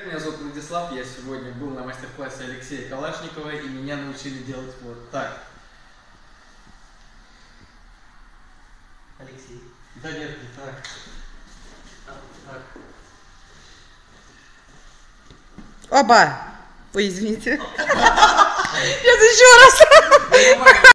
меня зовут Владислав, я сегодня был на мастер-классе Алексея Калашникова, и меня научили делать вот так. Алексей. Да нет, не так. Так. Оба! Ой, извините. Сейчас еще раз.